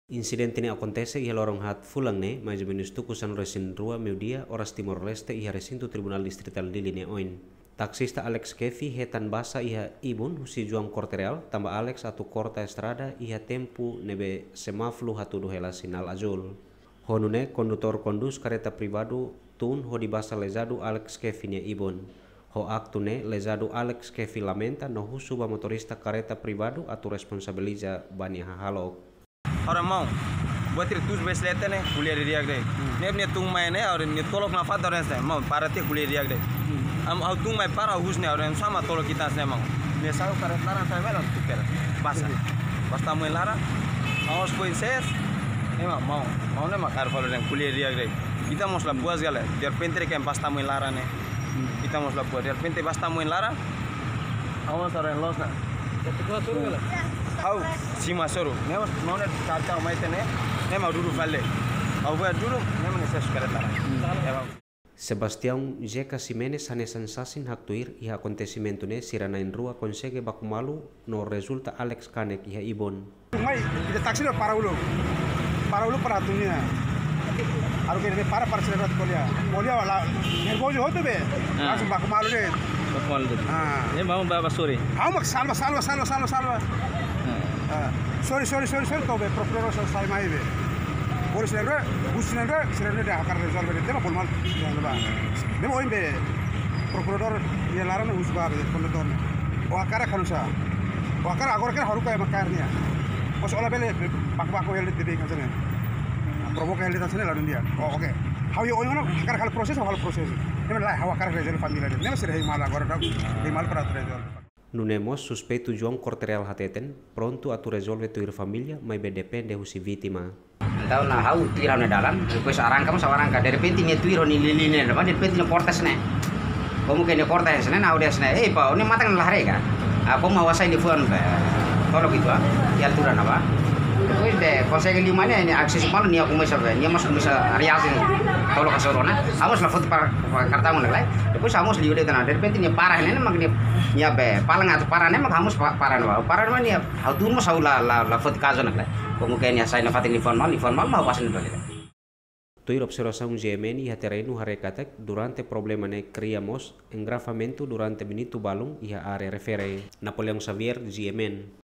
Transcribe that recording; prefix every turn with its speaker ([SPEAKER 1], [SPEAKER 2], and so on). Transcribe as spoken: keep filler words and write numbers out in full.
[SPEAKER 1] Incidente ini acontece iha lorong hat fulang ne, mais ou menos tukusan resin rua meio-dia, horas Timor-Leste iha recinto Tribunal Distrital di Linea Oin. Taksista Alex Kevi hetan basa iha ibun husi juang kortereal, tambah Alex atu korta estrada iha tempu nebe semaflu hatu duhela sinal azul. Honune kondutor kondus kereta pribadu tun ho di basa lezadu Alex Kevi nia ibun. Ho aktune lezadu Alex Kevi lamenta no husuba motorista kereta pribadu atu responsabiliza bani hahalok.
[SPEAKER 2] Orang mau buat itu tuh besleten nih kuliah di dia gede. Nih nih tung main nih orang nih tolok nafas orang sih mau para tiap kuliah dia gede. Am au tung main para hus nih orang sama tolok kita sih mau. Nih saya karet larang saya melan tuh kira. Basa. Pas tamu larang. Awas kau ses. Nih mau mau mau nih makar kalau yang kuliah dia gede. Kita mau selap buas gale. Biar penting kan pas tamu larang nih. Kita mau selap buas. Biar penting pas tamu larang. Awas orang los nah. Ketua suruh gale. How si masoro, nema mau nih kacau macam ni, nema dulu vale, au buat dulu, nema nih saya suka datang.
[SPEAKER 1] Sebastião Jeca Ximenes hane sensasin hak tuir iha acontecimento ne sirana in rua consegue bakumalu no resulta Alex Kanek iha ibon.
[SPEAKER 3] Mai kita taksi para ulu, para ulu para dunia. Aru kene para para selebat kuliah, kuliah wala nervoso hote be, langsung bakumalu deh.
[SPEAKER 2] Bakumalu deh. Ah, ini mau bawa sore.
[SPEAKER 3] Au mak salva salva salva salva salva. Uh, sorry sorry sorry sorry kau be prokuror selesai mai be boleh selera busnya dah selera dah akan resolve itu tema formal yang lebah demo oin be prokuror dia larang usbah be kondotor o akara kanusa o akara agora kan haruka ya makarnya os olah bele bak bak yang lebih kan sana provoka yang lebih sana lalu dia oh oke how you oin akara hal proses hal proses demo lah how akara resolve família demo serah mal agora dah mal para resolve.
[SPEAKER 1] Nunemos suspeito juang kortereal hateten pronto atu resolve tuir familia mai bedepende husi vítima.
[SPEAKER 4] Entau na hau tuir na dalam, depois arranca mas arranca de repente ni tuir ni liline de repente ni portas ne. Como que ni portas ne na audias ne. Eh pa, ni matang la harega. Apa mau wasai ni phone ba. Tolong itu ah. Ya altura na ba. Depois de consegue lima ne ni akses mal ni aku mesa ba. Ni mas mesa arias ni. Tolong kasorona. Amos la foto para kartang na lai. Depois amos liu de na de repente ni parah ne mag ni nya be palang atau parane mak hamus paran wa paran wa ni hau mas la la la foto kazo na lai. Como que ni asai na fatin informal informal mau pasin dole.
[SPEAKER 1] Tuir observação G M N iha terreno harecatek durante problema ne criamos engravamento durante minuto balung iha are refere Napoleão Xavier G M N.